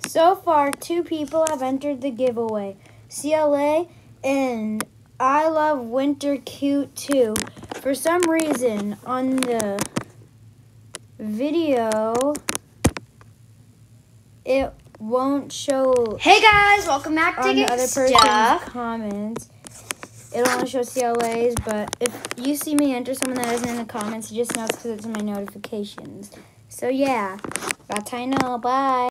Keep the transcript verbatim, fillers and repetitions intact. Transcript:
So far, two people have entered the giveaway. C L A and I Love Winter Cute too. For some reason, on the video, it won't show. Hey guys, welcome back to on the Get other person's Stuff. comments. It'll only show C L A's, but if you see me enter someone that isn't in the comments, you just know it's because it's in my notifications. So yeah, that's how I know. Bye.